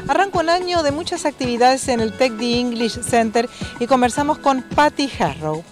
Arranca un año de muchas actividades en el Tech The English Center y conversamos con Patty Harrow.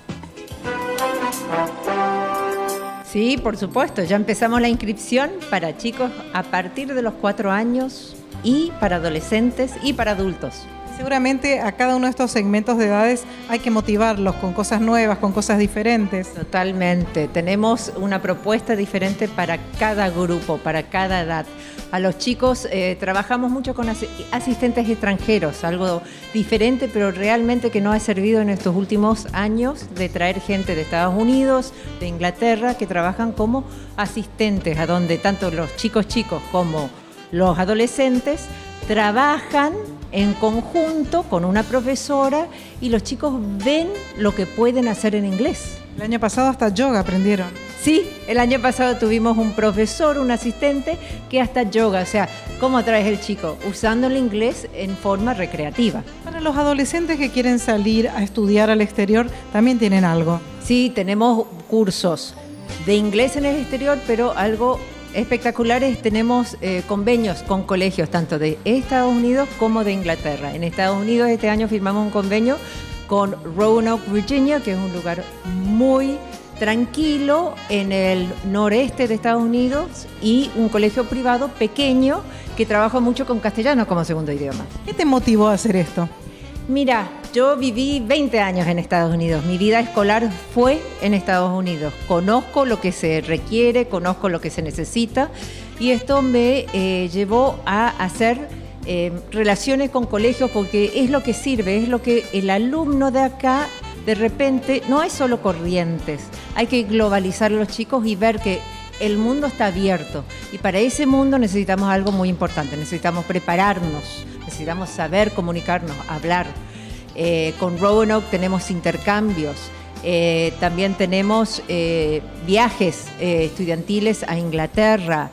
Sí, por supuesto, ya empezamos la inscripción para chicos a partir de los 4 años y para adolescentes y para adultos. Seguramente a cada uno de estos segmentos de edades hay que motivarlos con cosas nuevas, con cosas diferentes. Totalmente, tenemos una propuesta diferente para cada grupo, para cada edad. A los chicos trabajamos mucho con asistentes extranjeros, algo diferente, pero realmente que nos ha servido en estos últimos años de traer gente de Estados Unidos, de Inglaterra, que trabajan como asistentes, a donde tanto los chicos como los adolescentes trabajan en conjunto con una profesora y los chicos ven lo que pueden hacer en inglés. El año pasado hasta yoga aprendieron. Sí, el año pasado tuvimos un profesor, un asistente, que hasta yoga, o sea, ¿cómo atraes el chico? Usando el inglés en forma recreativa. Para los adolescentes que quieren salir a estudiar al exterior, también tienen algo. Sí, tenemos cursos de inglés en el exterior, pero algo espectacular es tenemos convenios con colegios tanto de Estados Unidos como de Inglaterra. En Estados Unidos este año firmamos un convenio con Roanoke, Virginia, que es un lugar muy tranquilo en el noreste de Estados Unidos, y un colegio privado pequeño que trabaja mucho con castellano como segundo idioma. ¿Qué te motivó a hacer esto? Mira, yo viví 20 años en Estados Unidos. Mi vida escolar fue en Estados Unidos. Conozco lo que se requiere, conozco lo que se necesita, y esto me llevó a hacer relaciones con colegios, porque es lo que sirve, es lo que el alumno de acá, de repente, no hay solo corrientes, hay que globalizar a los chicos y ver que el mundo está abierto, y para ese mundo necesitamos algo muy importante, necesitamos prepararnos, necesitamos saber comunicarnos, hablar. Con Roanoke tenemos intercambios, también tenemos viajes estudiantiles a Inglaterra.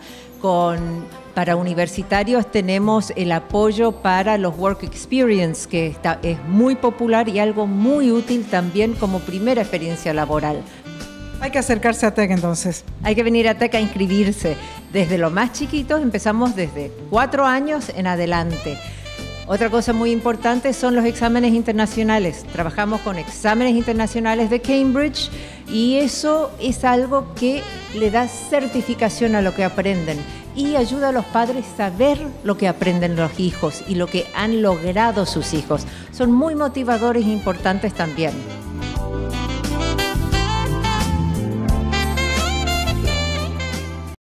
Para universitarios tenemos el apoyo para los Work Experience, que es muy popular y algo muy útil también como primera experiencia laboral. Hay que acercarse a TEC entonces. Hay que venir a TEC a inscribirse. Desde los más chiquitos empezamos desde 4 años en adelante. Otra cosa muy importante son los exámenes internacionales. Trabajamos con exámenes internacionales de Cambridge y eso es algo que le da certificación a lo que aprenden y ayuda a los padres a saber lo que aprenden los hijos y lo que han logrado sus hijos. Son muy motivadores e importantes también.